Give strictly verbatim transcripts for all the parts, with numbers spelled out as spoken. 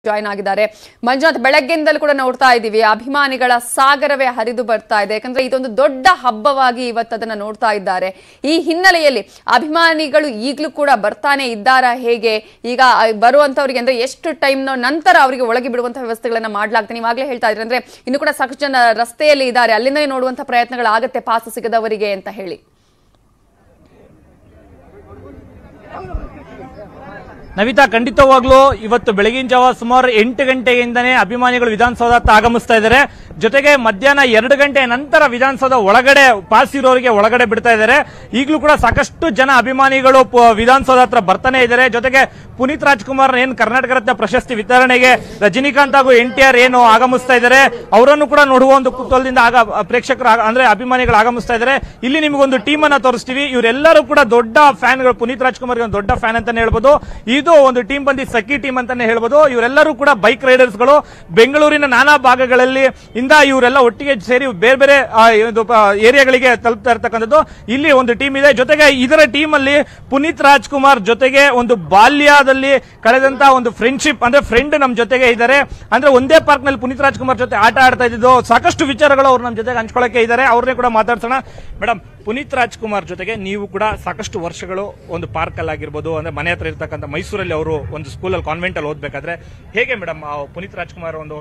Join ಆಗಿದ್ದಾರೆ ಮಂಜುನಾಥ್. ಬೆಳಗ್ಗೆಯಿಂದಲೂ ಕೂಡ ನೋಡ್ತಾ ಇದ್ದೀವಿ ಅಭಿಮಾನಿಗಳ ಸಾಗರವೇ ಹರಿದು ಬರ್ತಾ ಇದೆ. ಯಾಕಂದ್ರೆ ಇದೊಂದು ದೊಡ್ಡ ಹಬ್ಬವಾಗಿ ಇವತ್ತು ಅದನ್ನ ನೋಡ್ತಾ ಇದ್ದಾರೆ. ಈ ಹಿನ್ನೆಲೆಯಲ್ಲಿ ಅಭಿಮಾನಿಗಳು ಈಗಲೂ ಕೂಡ ಬರ್ತಾನೆ ಇದ್ದಾರಾ? ಹೇಗೆ ಈಗ ಬರುವಂತವರಿಗೆ ಅಂದ್ರೆ ಎಷ್ಟು ಟೈಮ್ ನಂತರ ಅವರಿಗೆ ಒಳಗೆ ಬಿಡುವಂತಹ ವ್ಯವಸ್ಥೆಗಳನ್ನ ಮಾಡಲಾಗ್ತದೆ? ನೀವಾಗಲೇ ಹೇಳ್ತಾ ಇದ್ರೆ ಅಂದ್ರೆ ಇನ್ನು ಕೂಡ ಸಾಕಷ್ಟು ಜನ ರಸ್ತೆಯಲ್ಲಿ ಇದ್ದಾರೆ, ಅಲ್ಲಿಂದಲೇ ನೋಡುವಂತಹ ಪ್ರಯತ್ನಗಳಾಗುತ್ತೆ ಪಾಸ್ ಸಿಗದವರಿಗೆ ಅಂತ ಹೇಳಿ. ನವಿತಾ, ಖಂಡಿತವಾಗ್ಲೂ ಇವತ್ತು ಬೆಳಗಿನ ಜಾವ ಸುಮಾರು ಎಂಟು ಗಂಟೆಯಿಂದನೇ ಅಭಿಮಾನಿಗಳು ವಿಧಾನಸೌಧ ಆಗಮಿಸ್ತಾ ಇದ್ದಾರೆ. ಜೊತೆಗೆ ಮಧ್ಯಾಹ್ನ ಎರಡು ಗಂಟೆ ನಂತರ ವಿಧಾನಸೌಧ ಒಳಗಡೆ ಪಾಸ್ ಇರೋರಿಗೆ ಒಳಗಡೆ ಬಿಡ್ತಾ ಇದ್ದಾರೆ. ಈಗಲೂ ಕೂಡ ಸಾಕಷ್ಟು ಜನ ಅಭಿಮಾನಿಗಳು ವಿಧಾನಸೌಧ ಹತ್ರ ಬರ್ತಾನೆ ಇದ್ದಾರೆ. ಜೊತೆಗೆ ಪುನೀತ್ ರಾಜ್ಕುಮಾರ್ ಏನ್ ಕರ್ನಾಟಕ ರತ್ನ ಪ್ರಶಸ್ತಿ ವಿತರಣೆಗೆ ರಜನಿಕಾಂತ್ ಹಾಗೂ ಎನ್ ಟಿ ಆರ್ ಏನು ಆಗಮಿಸ್ತಾ ಇದ್ದಾರೆ, ಅವರನ್ನು ಕೂಡ ನೋಡುವ ಒಂದು ಕುತೂಹಲದಿಂದ ಆಗ ಪ್ರೇಕ್ಷಕರು ಅಂದ್ರೆ ಅಭಿಮಾನಿಗಳು ಆಗಮಿಸ್ತಾ ಇದ್ದಾರೆ. ಇಲ್ಲಿ ನಿಮಗೊಂದು ಟೀಮ್ ಅನ್ನ ತೋರಿಸ್ತೀವಿ. ಇವರೆಲ್ಲರೂ ಕೂಡ ದೊಡ್ಡ ಫ್ಯಾನ್ಗಳು, ಪುನೀತ್ ರಾಜ್ಕುಮಾರ್ ಒಂದು ದೊಡ್ಡ ಫ್ಯಾನ್ ಅಂತಾನೆ ಹೇಳ್ಬೋದು. ಇದು ಒಂದು ಟೀಮ್ ಬಂದು ಸಖಿ ಟೀಮ್ ಅಂತಾನೆ ಹೇಳ್ಬೋದು. ಇವರೆಲ್ಲರೂ ಕೂಡ ಬೈಕ್ ರೈಡರ್ಸ್ ಗಳು. ಬೆಂಗಳೂರಿನ ನಾನಾ ಭಾಗಗಳಲ್ಲಿ ಇಂದ ಇವರೆಲ್ಲ ಒಟ್ಟಿಗೆ ಸೇರಿ ಬೇರೆ ಬೇರೆ ಏರಿಯಾಗಳಿಗೆ ತಲುಪ್ತಾ ಇರ್ತಕ್ಕಂಥದ್ದು. ಇಲ್ಲಿ ಒಂದು ಟೀಮ್ ಇದೆ. ಜೊತೆಗೆ ಇದರ ಟೀಮ್ ಅಲ್ಲಿ ಪುನೀತ್ ರಾಜ್ಕುಮಾರ್ ಜೊತೆಗೆ ಒಂದು ಬಾಲ್ಯದಲ್ಲಿ ಕಳೆದಂತ ಒಂದು ಫ್ರೆಂಡ್ಶಿಪ್ ಅಂದ್ರೆ ಫ್ರೆಂಡ್ ನಮ್ ಜೊತೆಗೆ ಇದ್ದಾರೆ. ಅಂದ್ರೆ ಒಂದೇ ಪಾರ್ಕ್ ನಲ್ಲಿ ಪುನೀತ್ ರಾಜ್ಕುಮಾರ್ ಜೊತೆ ಆಟ ಆಡ್ತಾ ಇದ್ದು ಸಾಕಷ್ಟು ವಿಚಾರಗಳು ಅವ್ರು ನಮ್ ಜೊತೆಗೆ ಹಂಚ್ಕೊಳ್ಳಕ್ಕೆ ಇದ್ದಾರೆ. ಅವ್ರನ್ನೇ ಕೂಡ ಮಾತಾಡ್ಸೋಣ. ಮೇಡಮ್, ಪುನೀತ್ ರಾಜ್ಕುಮಾರ್ ಜೊತೆಗೆ ನೀವು ಕೂಡ ಸಾಕಷ್ಟು ವರ್ಷಗಳು ಒಂದು ಪಾರ್ಕ್ ಅಲ್ಲಿ ಆಗಿರ್ಬೋದು, ಅಂದ್ರೆ ಮನೆ ಹತ್ರ ಇರ್ತಕ್ಕಂಥ ಮೈಸೂರಲ್ಲಿ ಅವರು ಒಂದು ಸ್ಕೂಲಲ್ಲಿ ಕಾನ್ವೆಂಟ್ ಅಲ್ಲಿ ಓದ್ಬೇಕಾದ್ರೆ ಹೇಗೆ ಮೇಡಮ್ ಪುನೀತ್ ರಾಜ್ಕುಮಾರ್ ಒಂದು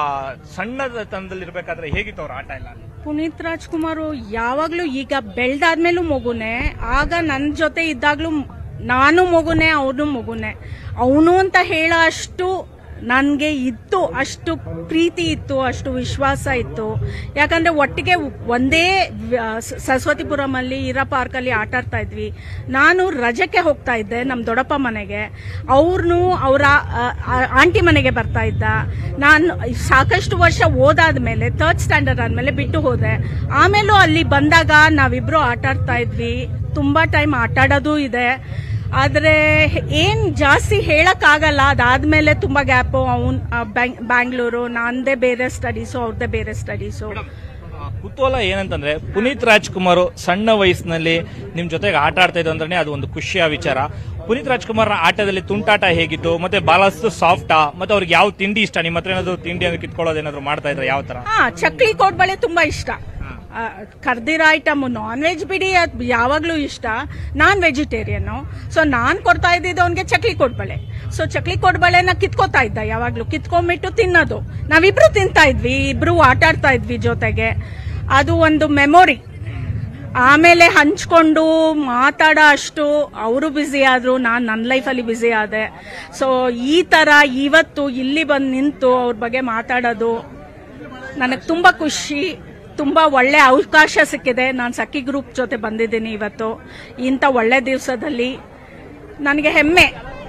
ಸಣ್ಣತನದಲ್ಲಿ ಇರ್ಬೇಕಾದ್ರೆ ಹೇಗಿತ್ತು ಅವ್ರ ಆಟ ಎಲ್ಲ? ಪುನೀತ್ ರಾಜ್ಕುಮಾರ್ ಯಾವಾಗ್ಲೂ ಈಗ ಬೆಳ್ದಾದ್ಮೇಲೂ ಮಗುನೆ, ಆಗ ನನ್ನ ಜೊತೆ ಇದ್ದಾಗ್ಲೂ ನಾನು ಮಗುನೆ, ಅವನು ಮಗುನೆ. ಅವನು ಅಂತ ಹೇಳೋ ಅಷ್ಟು ನನ್ಗೆ ಇತ್ತು, ಅಷ್ಟು ಪ್ರೀತಿ ಇತ್ತು, ಅಷ್ಟು ವಿಶ್ವಾಸ ಇತ್ತು. ಯಾಕಂದ್ರೆ ಒಟ್ಟಿಗೆ ಒಂದೇ ಸರಸ್ವತಿಪುರಂ ಅಲ್ಲಿ ಇರೋ ಪಾರ್ಕ್ ಅಲ್ಲಿ ಆಟ ಆಡ್ತಾ ಇದ್ವಿ. ನಾನು ರಜಕ್ಕೆ ಹೋಗ್ತಾ ಇದ್ದೆ ನಮ್ ದೊಡ್ಡಪ್ಪ ಮನೆಗೆ, ಅವ್ರನ್ನು ಅವರ ಆಂಟಿ ಮನೆಗೆ ಬರ್ತಾ ಇದ್ದ. ನಾನು ಸಾಕಷ್ಟು ವರ್ಷ ಓದಾದ್ಮೇಲೆ ಥರ್ಡ್ ಸ್ಟ್ಯಾಂಡರ್ಡ್ ಆದ್ಮೇಲೆ ಬಿಟ್ಟು ಹೋದೆ. ಆಮೇಲೂ ಅಲ್ಲಿ ಬಂದಾಗ ನಾವಿಬ್ರು ಆಟ ಆಡ್ತಾ ಇದ್ವಿ, ತುಂಬಾ ಟೈಮ್ ಆಟ ಆಡೋದು ಇದೆ. ಆದ್ರೆ ಏನ್ ಜಾಸ್ತಿ ಹೇಳಕ್ ಆಗಲ್ಲ. ಅದಾದ್ಮೇಲೆ ತುಂಬಾ ಗ್ಯಾಪು. ಅವನ್ ಬ್ಯಾಂಗ್ಳೂರು, ನಂದೇ ಬೇರೆ ಸ್ಟಡೀಸು, ಅವ್ರದ್ದೇ ಬೇರೆ ಸ್ಟಡೀಸು. ಕುತೂಹಲ ಏನಂತಂದ್ರೆ ಪುನೀತ್ ರಾಜ್ಕುಮಾರ್ ಸಣ್ಣ ವಯಸ್ಸಿನಲ್ಲಿ ನಿಮ್ ಜೊತೆಗೆ ಆಟ ಆಡ್ತಾ ಇದ್ದು ಅಂದ್ರೆ ಅದು ಒಂದು ಖುಷಿಯ ವಿಚಾರ. ಪುನೀತ್ ರಾಜ್ಕುಮಾರ್ ಆಟದಲ್ಲಿ ತುಂಟಾಟ ಹೇಗಿತ್ತು, ಮತ್ತೆ ಬಹಳಷ್ಟು ಸಾಫ್ಟಾ, ಮತ್ತೆ ಅವ್ರಿಗೆ ಯಾವ ತಿಂಡಿ ಇಷ್ಟ? ನಿಮ್ಮ ಹತ್ರ ಏನಾದ್ರು ತಿಂಡಿ ಅನ್ನು ಕಿತ್ಕೊಳ್ಳೋದು ಏನಾದ್ರು ಮಾಡ್ತಾ ಇದ್ರೆ ಯಾವ ತರ? ಹಾ, ಚಕ್ಲಿ ಕೋಡ್ಬಳೆ ತುಂಬಾ ಇಷ್ಟ. ಕರ್ದಿರೋ ಐಟಮ್, ನಾನ್ ವೆಜ್ ಬಿಡಿ, ಅದು ಯಾವಾಗ್ಲೂ ಇಷ್ಟ. ನಾನ್ ವೆಜಿಟೇರಿಯನ್, ಸೊ ನಾನ್ ಕೊಡ್ತಾ ಇದ್ದಿದ್ದು ಅವನ್ಗೆ ಚಕ್ಲಿ ಕೋಡ್ಬಳೆ. ಸೊ ಚಕ್ಲಿ ಕೋಡ್ಬಳೆನ ಕಿತ್ಕೋತಾ ಇದ್ದ, ಯಾವಾಗ್ಲೂ ಕಿತ್ಕೊಂಡ್ಬಿಟ್ಟು ತಿನ್ನೋದು. ನಾವಿಬ್ರು ತಿಂತಾ ಇದ್ವಿ, ಇಬ್ರು ಆಟ ಆಡ್ತಾ ಇದ್ವಿ ಜೊತೆಗೆ. ಅದು ಒಂದು ಮೆಮೊರಿ. ಆಮೇಲೆ ಹಂಚ್ಕೊಂಡು ಮಾತಾಡೋ ಅಷ್ಟು ಅವರು ಬ್ಯುಸಿ ಆದ್ರು, ನಾನ್ ನನ್ನ ಲೈಫಲ್ಲಿ ಬ್ಯುಸಿ ಆದೆ. ಸೊ ಈ ತರ ಇವತ್ತು ಇಲ್ಲಿ ಬಂದು ನಿಂತು ಅವ್ರ ಬಗ್ಗೆ ಮಾತಾಡೋದು ನನಗೆ ತುಂಬಾ ಖುಷಿ. ತುಂಬಾ ಒಳ್ಳೆ ಅವಕಾಶ ಸಿಕ್ಕಿದೆ. ನಾನು ಸಖಿ ಗ್ರೂಪ್ ಜೊತೆ ಬಂದಿದ್ದೀನಿ ಇವತ್ತು ಇಂಥ ಒಳ್ಳೆ ದಿವಸದಲ್ಲಿ. ನನಗೆ ಹೆಮ್ಮೆ.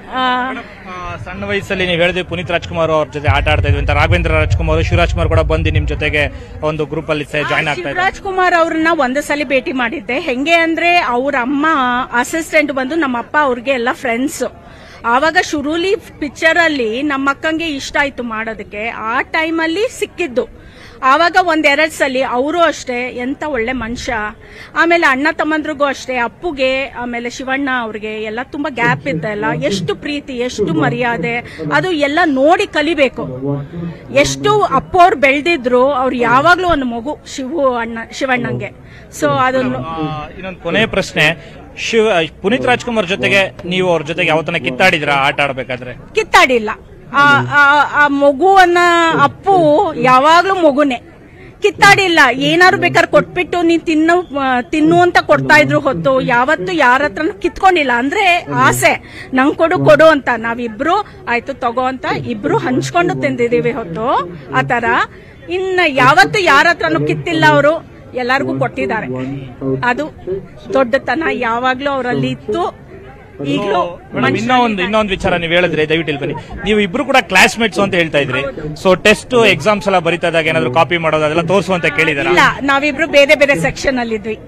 ಸಣ್ಣ ವಯಸ್ಸಲ್ಲಿ ನೀವು ಹೇಳಿದ್ವಿ ಪುನೀತ್ ರಾಜ್ಕುಮಾರ್ ಅವ್ರ ಜೊತೆ ಆಟ ಆಡ್ತಾ ಇದ್ವಿ ಅಂತ. ರಾಘವೇಂದ್ರ ರಾಜ್ಕುಮಾರ್, ಶಿವರಾಜ್ ಕುಮಾರ್ ಕೂಡ ಬಂದು ನಿಮ್ ಜೊತೆಗೆ ಒಂದು ಗ್ರೂಪ್ ಅಲ್ಲಿ ಜಾಯ್ನ್ ಆಗ್ತಾ ಇದ್ದಾರೆ. ಶಿವರಾಜ್ ಕುಮಾರ್ ಅವ್ರನ್ನ ಒಂದು ಸಲ ಭೇಟಿ ಮಾಡಿದ್ದೆ. ಹೆಂಗೆ ಅಂದ್ರೆ ಅವ್ರ ಅಮ್ಮ ಅಸಿಸ್ಟೆಂಟ್ ಬಂದು ನಮ್ಮ ಅಪ್ಪ ಅವ್ರಿಗೆ ಎಲ್ಲ ಫ್ರೆಂಡ್ಸ್. ಆವಾಗ ಶುರುಲಿ ಪಿಕ್ಚರ್ ಅಲ್ಲಿ ನಮ್ಮ ಅಕ್ಕಂಗೆ ಇಷ್ಟ ಆಯ್ತು ಮಾಡೋದಕ್ಕೆ. ಆ ಟೈಮಲ್ಲಿ ಸಿಕ್ಕಿದ್ದು. ಆವಾಗ ಒಂದೆರಡು ಸಲ ಅವರು ಅಷ್ಟೇ ಎಂತ ಒಳ್ಳೆ ಮನುಷ್ಯ. ಆಮೇಲೆ ಅಣ್ಣ ತಮ್ಮಂದ್ರಿಗೂ ಅಷ್ಟೇ, ಅಪ್ಪುಗೆ ಆಮೇಲೆ ಶಿವಣ್ಣ ಅವ್ರಿಗೆ ಎಲ್ಲ ತುಂಬಾ ಗ್ಯಾಪ್ ಇದ್ದಲ್ಲ. ಎಷ್ಟು ಪ್ರೀತಿ, ಎಷ್ಟು ಮರ್ಯಾದೆ, ಅದು ಎಲ್ಲ ನೋಡಿ ಕಲಿಬೇಕು. ಎಷ್ಟು ಅಪ್ಪು ಅವ್ರು ಬೆಳೆದಿದ್ರು, ಅವ್ರು ಯಾವಾಗ್ಲೂ ಒಂದು ಮಗು ಶಿವು ಅಣ್ಣ ಶಿವಣ್ಣಂಗೆ. ಸೊ ಅದನ್ನು ಇನ್ನೊಂದು ಕೊನೆಯ ಪ್ರಶ್ನೆ, ಶಿವ ಪುನೀತ್ ರಾಜ್ಕುಮಾರ್ ಜೊತೆಗೆ ನೀವು ಅವ್ರ ಜೊತೆಗೆ ಯಾವತ್ತನ ಕಿತ್ತಾಡಿದ್ರ ಆಟ ಆಡ್ಬೇಕಾದ್ರೆ? ಕಿತ್ತಾಡಿಲ್ಲ. ಆ ಮಗುವನ್ನ ಅಪ್ಪು ಯಾವಾಗ್ಲೂ ಮಗುನೆ, ಕಿತ್ತಾಡಿಲ್ಲ. ಏನಾದ್ರು ಬೇಕಾದ್ರೆ ಕೊಟ್ಬಿಟ್ಟು ನೀನ್ ತಿನ್ನು ತಿನ್ನು ಅಂತ ಕೊಡ್ತಾ ಇದ್ರು ಹೊತ್ತು ಯಾವತ್ತು ಯಾರ ಹತ್ರ ಕಿತ್ಕೊಂಡಿಲ್ಲ. ಅಂದ್ರೆ ಆಸೆ, ನಂಗ್ ಕೊಡು ಕೊಡು ಅಂತ. ನಾವಿಬ್ರು ಆಯ್ತು ತಗೋ ಅಂತ ಇಬ್ರು ಹಂಚ್ಕೊಂಡು ತಿಂದಿದೀವಿ ಹೊತ್ತು. ಆತರ ಇನ್ನ ಯಾವತ್ತು ಯಾರ ಹತ್ರನು ಕಿತ್ತಿಲ್ಲ. ಅವರು ಎಲ್ಲಾರ್ಗು ಕೊಟ್ಟಿದ್ದಾರೆ. ಅದು ದೊಡ್ಡತನ ಯಾವಾಗ್ಲೂ ಅವರಲ್ಲಿ ಇತ್ತು. ಈಗಲೂ ಇನ್ನೊಂದು ಇನ್ನೊಂದು ವಿಚಾರ ನೀವು ಹೇಳಿದ್ರೆ ದಯವಿಟ್ಟು ಇಲ್ಲಿ ಬನ್ನಿ. ನೀವು ಇಬ್ರು ಕೂಡ ಕ್ಲಾಸ್ಮೇಟ್ಸ್ ಅಂತ ಹೇಳ್ತಾ ಇದ್ರಿ. ಸೊ ಟೆಸ್ಟ್ ಎಕ್ಸಾಮ್ಸ್ ಎಲ್ಲ ಬರೀತಾ ಇದ್ದಾಗ ಏನಾದ್ರು ಕಾಪಿ ಮಾಡೋದು ಅದೆಲ್ಲ ತೋರಿಸುವಂತ ಕೇಳಿದಾರೆ? ಇಲ್ಲ, ನಾವಿಬ್ರು ಬೇರೆ ಬೇರೆ ಸೆಕ್ಷನ್ ಅಲ್ಲಿ ಇದ್ವಿ.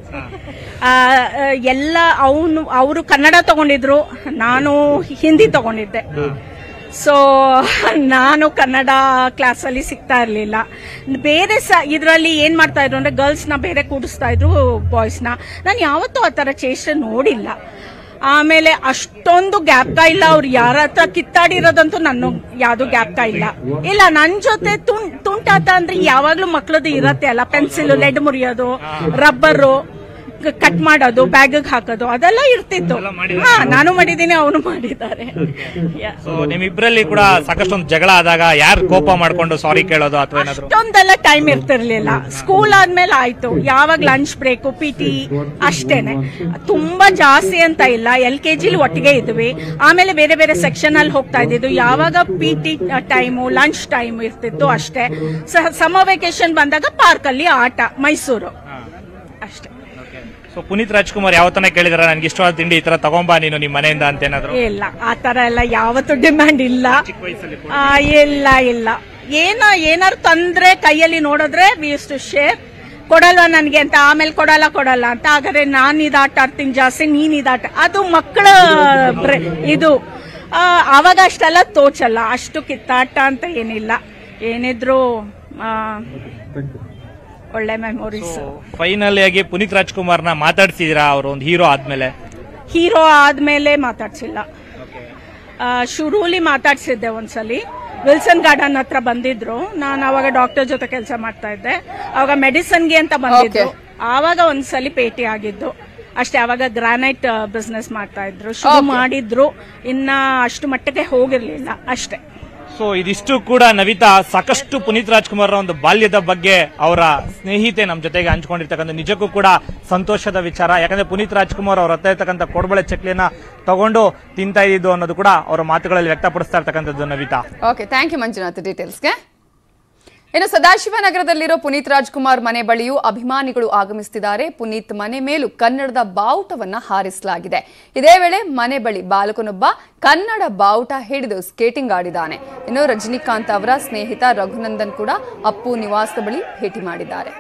ಎಲ್ಲ ಅವನು ಅವರು ಕನ್ನಡ ತಗೊಂಡಿದ್ರು, ನಾನು ಹಿಂದಿ ತಗೊಂಡಿದ್ದೆ. ಸೊ ನಾನು ಕನ್ನಡ ಕ್ಲಾಸಲ್ಲಿ ಸಿಗ್ತಾ ಇರಲಿಲ್ಲ. ಬೇರೆ ಸ ಇದರಲ್ಲಿ ಏನ್ ಮಾಡ್ತಾ ಇದ್ರು ಅಂದ್ರೆ ಗರ್ಲ್ಸ್ನ ಬೇರೆ ಕೂಡಿಸ್ತಾ ಇದ್ರು, ಬಾಯ್ಸ್ನ. ನಾನು ಯಾವತ್ತೂ ಆ ಥರ ಚೇಷ್ಟೆ ನೋಡಿಲ್ಲ. ಆಮೇಲೆ ಅಷ್ಟೊಂದು ಗ್ಯಾಪ್ಕ ಇಲ್ಲ. ಅವ್ರು ಯಾರ ಹತ್ರ ಕಿತ್ತಾಡಿರೋದಂತೂ ನನ್ನ ಯಾವ್ದು ಗ್ಯಾಪ್ಕ ಇಲ್ಲ. ಇಲ್ಲ ನನ್ ಜೊತೆ ತುಂಟ್ ತುಂಟಾಟ ಅಂದ್ರೆ ಯಾವಾಗ್ಲೂ ಮಕ್ಳದ್ದು ಇರತ್ತೆ ಅಲ್ಲ, ಪೆನ್ಸಿಲ್ ಲೆಡ್ ಮುರಿಯೋದು, ರಬ್ಬರು ಕಟ್ ಮಾಡೋದು, ಬ್ಯಾಗ್ ಹಾಕೋದು, ಅದೆಲ್ಲ ಇರ್ತಿತ್ತು. ಹಾ, ನಾನು ಮಾಡಿದ್ದೀನಿ, ಅವನು ಮಾಡಿದ್ದಾರೆ. ನಿಮ್ಮಿಬ್ರಲ್ಲಿ ಕೂಡ ಸಾಕಷ್ಟೊಂದು ಜಗಳ ಆದಾಗ ಯಾರು ಕೋಪ ಮಾಡ್ಕೊಂಡು ಸಾರಿ ಕೇಳೋದು ಅಥವಾ ಏನಾದ್ರು? ಅಷ್ಟೊಂದೆಲ್ಲ ಟೈಮ್ ಇರ್ತಿರ್ಲಿಲ್ಲ. ಸ್ಕೂಲ್ ಆದ್ಮೇಲೆ ಆಯ್ತು, ಯಾವಾಗ ಲಂಚ್ ಬ್ರೇಕು, ಪಿ ಟಿ ಅಷ್ಟೇನೆ. ತುಂಬಾ ಜಾಸ್ತಿ ಅಂತ ಇಲ್ಲ. ಎಲ್ ಕೆ ಜಿಲಿ ಒಟ್ಟಿಗೆ ಇದ್ವಿ, ಆಮೇಲೆ ಬೇರೆ ಬೇರೆ ಸೆಕ್ಷನ್ ಅಲ್ಲಿ ಹೋಗ್ತಾ ಇದ್ದಿದ್ದು. ಯಾವಾಗ P T time, lunch time ಇರ್ತಿತ್ತು ಅಷ್ಟೇ. ಸಮ್ಮರ್ ವೆಕೇಶನ್ ಬಂದಾಗ ಪಾರ್ಕ್ ಅಲ್ಲಿ ಆಟ, ಮೈಸೂರು ಅಷ್ಟೇ. ಸೊ ಪುನೀತ್ ರಾಜ್ಕುಮಾರ್ ಯಾವತ್ತನೇ ಕೇಳಿದಾರ ನನ್ಗೆ ಇಷ್ಟವಾದ ತಿಂಡಿ ಈ ತರ ತಗೊಂಬಾ ನೀನು ನಿಮ್ ಮನೆಯಿಂದ ಅಂತ ಏನಾದ್ರು? ಇಲ್ಲ, ಆ ತರ ಎಲ್ಲ ಯಾವತ್ತು ಡಿಮ್ಯಾಂಡ್ ಇಲ್ಲ. ಇಲ್ಲ ಇಲ್ಲ ಏನ ಏನಾರು ತಂದ್ರೆ ಕೈಯಲ್ಲಿ ನೋಡಿದ್ರೆ ವಿ ಯೂಸ್ ಟು ಶೇರ್. ಕೊಡಲ್ವಾ ನನ್ಗೆ ಅಂತ, ಆಮೇಲೆ ಕೊಡಲ್ಲ ಕೊಡಲ್ಲ ಅಂತ. ಹಾಗಾದ್ರೆ ನಾನ್ ಇದಾಟ ಆಡ್ತೀನಿ ಜಾಸ್ತಿ, ನೀನ್ ಇದಾಟ, ಅದು ಮಕ್ಕಳ ಇದು. ಅವಾಗ ಅಷ್ಟೆಲ್ಲ ತೋಚಲ್ಲ, ಅಷ್ಟು ಕಿತ್ತಾಟ ಅಂತ ಏನಿಲ್ಲ. ಏನಿದ್ರು ಒಳ್ಳೆ ಮೆಮೊರೀಸ್. ಫೈನಲ್ ಆಗಿ ಪುನೀತ್ ರಾಜ್ಕುಮಾರ್ನ ಮಾತಾಡ್ಸಿದಿರಾ ಅವ್ರು ಒಂದು ಹೀರೋ ಆದ್ಮೇಲೆ? ಹೀರೋ ಆದ್ಮೇಲೆ ಮಾತಾಡ್ಸಿಲ್ಲ. ಶುರುಲಿ ಮಾತಾಡ್ಸಿದ್ದೆ ಒಂದ್ಸಲಿ, ವಿಲ್ಸನ್ ಗಾರ್ಡನ್ ಹತ್ರ ಬಂದಿದ್ರು. ನಾನು ಅವಾಗ ಡಾಕ್ಟರ್ ಜೊತೆ ಕೆಲಸ ಮಾಡ್ತಾ ಇದ್ದೆ. ಅವಾಗ ಮೆಡಿಸನ್ಗೆ ಅಂತ ಬಂದಿದ್ರು. ಆವಾಗ ಒಂದ್ಸಲಿ ಭೇಟಿ ಆಗಿದ್ದು ಅಷ್ಟೇ. ಅವಾಗ ಗ್ರಾನೈಟ್ ಬಿಸ್ನೆಸ್ ಮಾಡ್ತಾ ಇದ್ರು, ಶುರು ಮಾಡಿದ್ರು, ಇನ್ನ ಅಷ್ಟು ಮಟ್ಟಕ್ಕೆ ಹೋಗಿರ್ಲಿಲ್ಲ ಅಷ್ಟೇ. ಸೊ ಇದಿಷ್ಟು ಕೂಡ ನವಿತಾ ಸಾಕಷ್ಟು ಪುನೀತ್ ರಾಜ್ಕುಮಾರ್ ಒಂದು ಬಾಲ್ಯದ ಬಗ್ಗೆ ಅವರ ಸ್ನೇಹಿತೆ ನಮ್ಮ ಜೊತೆಗೆ ಹಂಚ್ಕೊಂಡಿರ್ತಕ್ಕಂಥ ನಿಜಕ್ಕೂ ಕೂಡ ಸಂತೋಷದ ವಿಚಾರ. ಯಾಕಂದ್ರೆ ಪುನೀತ್ ರಾಜ್ಕುಮಾರ್ ಅವ್ರ ಹತ್ತ ಇರ್ತಕ್ಕಂಥ ಕೋಡ್ಬಳೆ ಚಕ್ಲಿಯನ್ನ ತಗೊಂಡು ತಿಂತಾ ಇದ್ದು ಅನ್ನೋದು ಕೂಡ ಅವರ ಮಾತುಗಳಲ್ಲಿ ವ್ಯಕ್ತಪಡಿಸ್ತಾ ಇರ್ತಕ್ಕಂಥದ್ದು Navitha. Okay, thank you Manjunath ಡೀಟೇಲ್ಸ್ಗೆ. ಇನ್ನು ಸದಾಶಿವನಗರದಲ್ಲಿರೋ ಪುನೀತ್ ರಾಜ್ಕುಮಾರ್ ಮನೆ ಬಳಿಯೂ ಅಭಿಮಾನಿಗಳು ಆಗಮಿಸುತ್ತಿದ್ದಾರೆ. ಪುನೀತ್ ಮನೆ ಮೇಲೂ ಕನ್ನಡದ ಬಾವುಟವನ್ನ ಹಾರಿಸಲಾಗಿದೆ. ಇದೇ ವೇಳೆ ಮನೆ ಬಳಿ ಬಾಲಕನೊಬ್ಬ ಕನ್ನಡ ಬಾವುಟ ಹಿಡಿದು ಸ್ಕೇಟಿಂಗ್ ಆಡಿದ್ದಾನೆ. ಇನ್ನು ರಜನಿಕಾಂತ್ ಅವರ ಸ್ನೇಹಿತ ರಘುನಂದನ್ ಕೂಡ ಅಪ್ಪು ನಿವಾಸದ ಬಳಿ ಭೇಟಿ ಮಾಡಿದ್ದಾರೆ.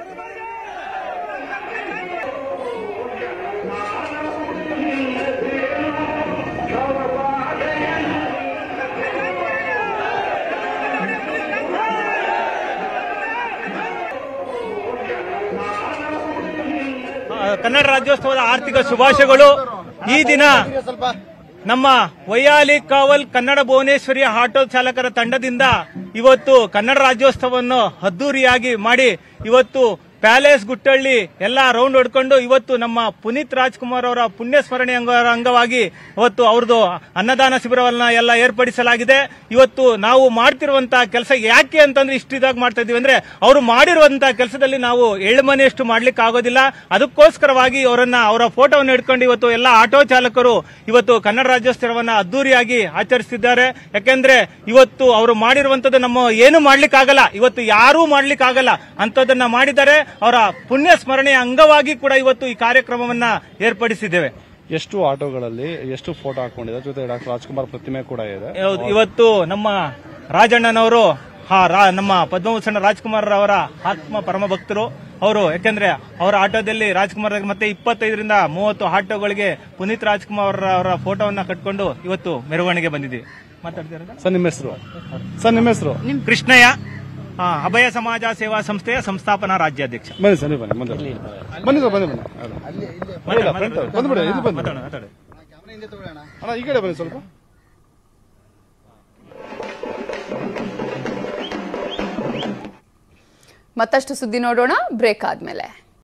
ಕನ್ನಡ ರಾಜ್ಯೋತ್ಸವದ ಆರ್ಥಿಕ ಶುಭಾಶಯಗಳು. ಈ ದಿನ ನಮ್ಮ ವೈಯಾಲಿ ಕಾವಲ್ ಕನ್ನಡ ಭುವನೇಶ್ವರಿಯ ಆಟೋ ಚಾಲಕರ ತಂಡದಿಂದ ಇವತ್ತು ಕನ್ನಡ ರಾಜ್ಯೋತ್ಸವವನ್ನು ಅದ್ದೂರಿಯಾಗಿ ಮಾಡಿ ಇವತ್ತು ಪ್ಯಾಲೇಸ್ ಗುಟ್ಟಳ್ಳಿ ಎಲ್ಲ ರೌಂಡ್ ಹೊಡ್ಕೊಂಡು ಇವತ್ತು ನಮ್ಮ ಪುನೀತ್ ರಾಜ್ಕುಮಾರ್ ಅವರ ಪುಣ್ಯ ಸ್ಮರಣೆ ಅಂಗವಾಗಿ ಇವತ್ತು ಅವ್ರದ್ದು ಅನ್ನದಾನ ಶಿಬಿರವನ್ನ ಎಲ್ಲ ಏರ್ಪಡಿಸಲಾಗಿದೆ. ಇವತ್ತು ನಾವು ಮಾಡ್ತಿರುವಂತಹ ಕೆಲಸ ಯಾಕೆ ಅಂತಂದ್ರೆ ಇಷ್ಟಿದಾಗ ಮಾಡ್ತಾ ಇದೀವಿ ಅಂದ್ರೆ ಅವರು ಮಾಡಿರುವಂತಹ ಕೆಲಸದಲ್ಲಿ ನಾವು ಏಳು ಮನೆಯಷ್ಟು ಮಾಡ್ಲಿಕ್ಕೆ ಆಗೋದಿಲ್ಲ. ಅದಕ್ಕೋಸ್ಕರವಾಗಿ ಅವರನ್ನ ಅವರ ಫೋಟೋವನ್ನು ಇಟ್ಕೊಂಡು ಇವತ್ತು ಎಲ್ಲ ಆಟೋ ಚಾಲಕರು ಇವತ್ತು ಕನ್ನಡ ರಾಜ್ಯೋತ್ಸವವನ್ನ ಅದ್ದೂರಿಯಾಗಿ ಆಚರಿಸುತ್ತಿದ್ದಾರೆ. ಯಾಕೆಂದ್ರೆ ಇವತ್ತು ಅವರು ಮಾಡಿರುವಂತದ್ದು ನಮ್ಮ ಏನು ಮಾಡ್ಲಿಕ್ಕೆ ಆಗಲ್ಲ, ಇವತ್ತು ಯಾರೂ ಮಾಡ್ಲಿಕ್ಕೆ ಆಗಲ್ಲ ಅಂತದನ್ನ ಮಾಡಿದ್ದಾರೆ. ಅವರ ಪುಣ್ಯ ಸ್ಮರಣೆಯ ಅಂಗವಾಗಿ ಕೂಡ ಇವತ್ತು ಈ ಕಾರ್ಯಕ್ರಮವನ್ನ ಏರ್ಪಡಿಸಿದ್ದೇವೆ. ಎಷ್ಟು ಆಟೋಗಳಲ್ಲಿ ಎಷ್ಟು ಫೋಟೋ ಹಾಕೊಂಡಿದ್ದಾರೆ, ಜೊತೆ ಡಾಕ್ಟರ್ ರಾಜ್ಕುಮಾರ್ ಪ್ರತಿಮೆ ಕೂಡ ಇದೆ. ಇವತ್ತು ನಮ್ಮ ರಾಜಣ್ಣನವರು ನಮ್ಮ ಪದ್ಮಭೂಷಣ ರಾಜ್ಕುಮಾರ್ ಅವರ ಆತ್ಮ ಪರಮ ಭಕ್ತರು ಅವರು. ಯಾಕೆಂದ್ರೆ ಅವರ ಆಟೋದಲ್ಲಿ ರಾಜ್ಕುಮಾರ್ ಮತ್ತೆ ಇಪ್ಪತ್ತೈದರಿಂದ ಮೂವತ್ತು ಆಟೋಗಳಿಗೆ ಪುನೀತ್ ರಾಜ್ಕುಮಾರ್ ಅವರ ಫೋಟೋವನ್ನ ಕಟ್ಕೊಂಡು ಇವತ್ತು ಮೆರವಣಿಗೆ ಬಂದಿದ್ದೀವಿ. ಮಾತಾಡ್ತೀರಾ ಸರ್? ನಿಮ್ಮ ಹೆಸರು? ಸರ್ ನಿಮ್ಮ ಹೆಸರು? ಕೃಷ್ಣಯ್ಯ, ಅಭಯ ಸಮಾಜ ಸೇವಾ ಸಂಸ್ಥೆಯ ಸಂಸ್ಥಾಪನಾ ರಾಜ್ಯಾಧ್ಯಕ್ಷ. ಬನ್ನಿ ಸರ್, ಬನ್ನಿ ಬನ್ನಿ ಬನ್ನಿ ಬನ್ನಿ ಬಂದ್ಬಿಡಿ. ಇದು ಬಂದು ಅಣ್ಣ ಈ ಕಡೆ ಬನ್ನಿ ಸ್ವಲ್ಪ. ಮತ್ತಷ್ಟು ಸುದ್ದಿ ನೋಡೋಣ ಬ್ರೇಕ್ ಆದ್ಮೇಲೆ.